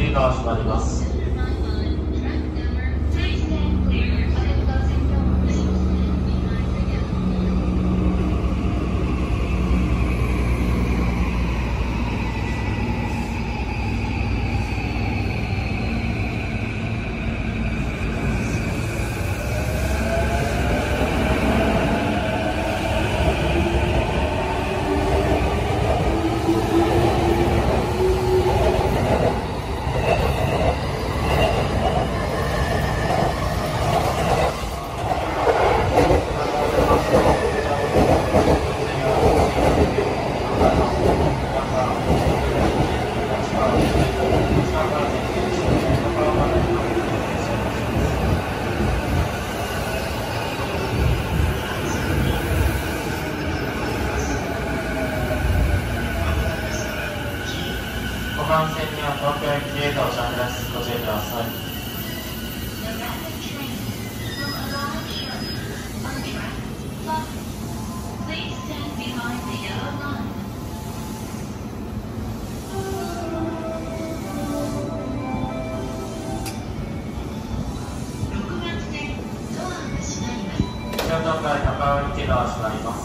ーが閉まります。5番線には東京駅へ到着です。ご注意ください。京都から高尾駅が閉まります。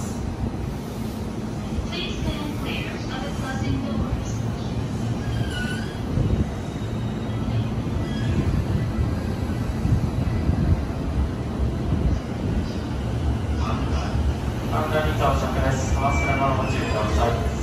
神田に到着です。お忘れ物ご注意ください。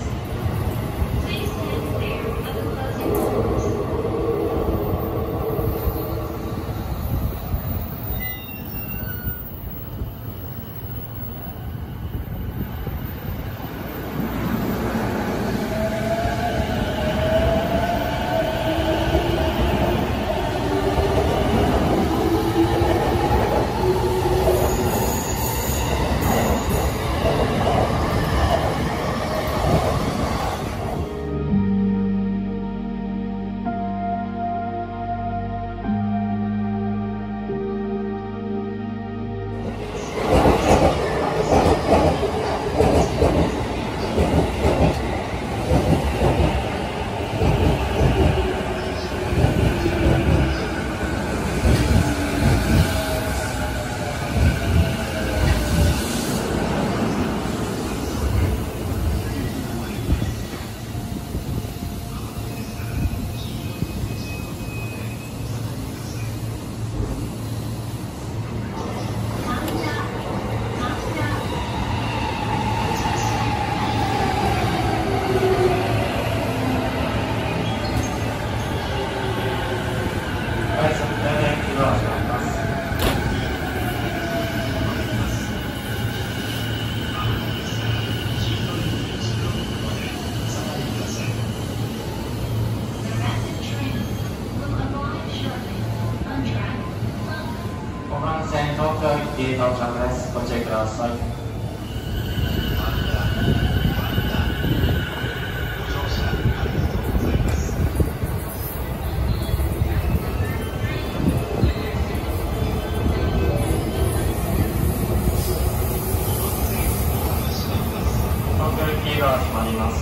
東京駅到着です。ご注意ください。東京駅が閉まります。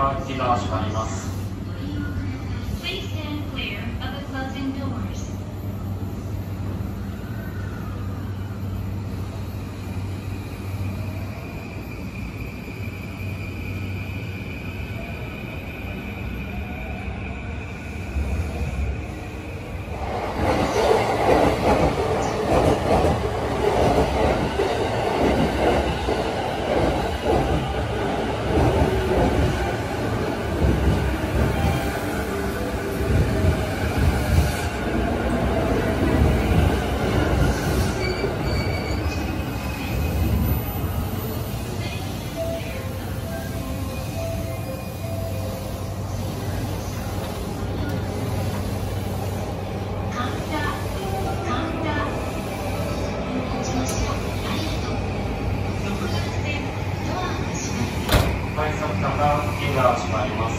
がギガ閉まります。 Please stand clear of the closing doors. 快速化がギガ閉まります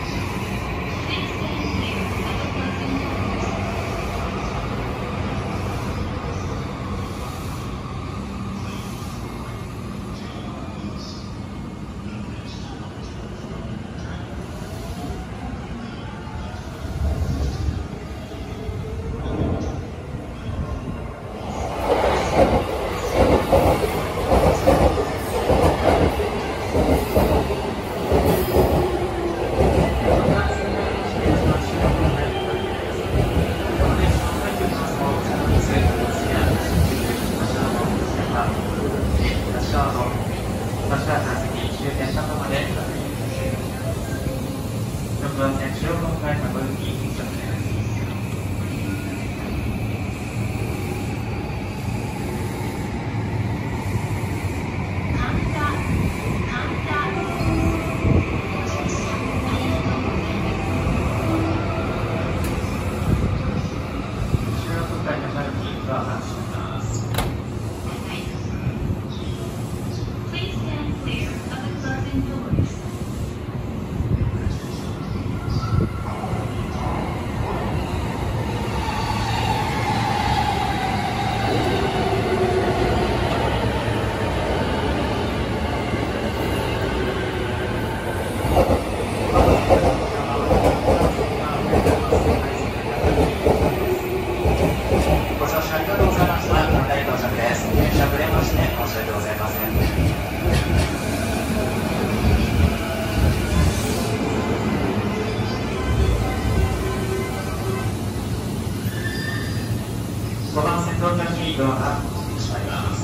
。5番線到着にドアが閉まります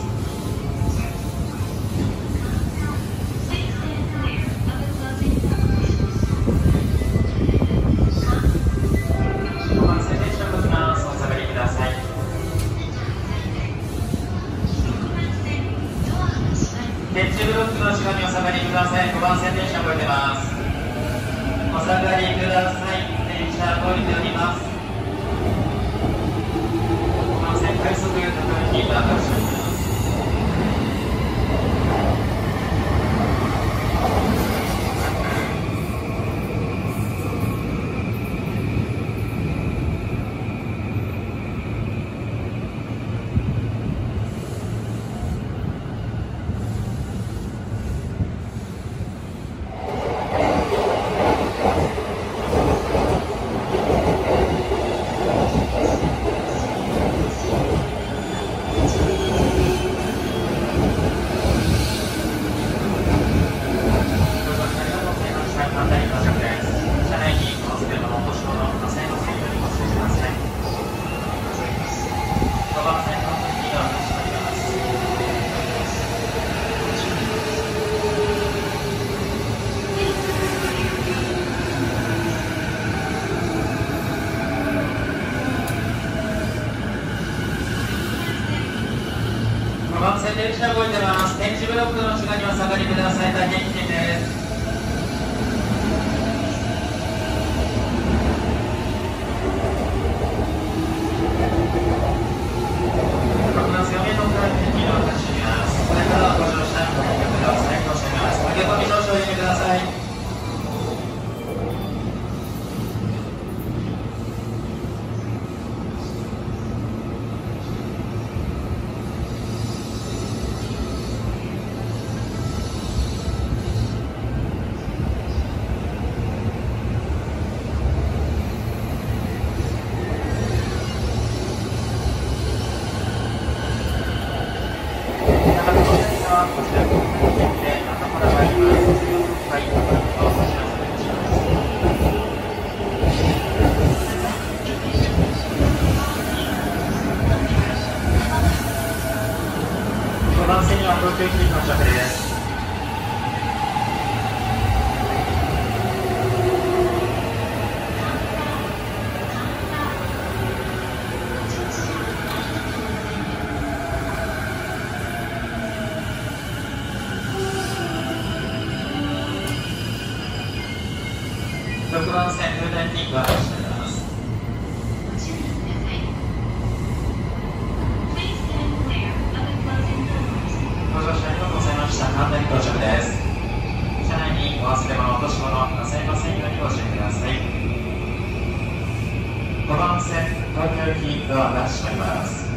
。5番線電車が来ます。お下がりください。鉄柱ブロックの後ろにお下がりください。5番線電車動いてます。お下がりください。電車動いております。快速高いギガが閉まります。5番線電車動いてます。電池ブロックの後ろにお下がりください。大変危険です。6番線お見事な天気の発進します。これからご乗車ご連絡ください。ご車ます。駆け込み乗車を入れてください。 6番線フーダイティングが発車します。 ご注意ください。Please stand clear of the closing doors. ご乗車ありがとうございました。神田に到着です。車内にお忘れ物、落とし物なさいませんようにご注意ください。5番線東京行きドアが閉まります。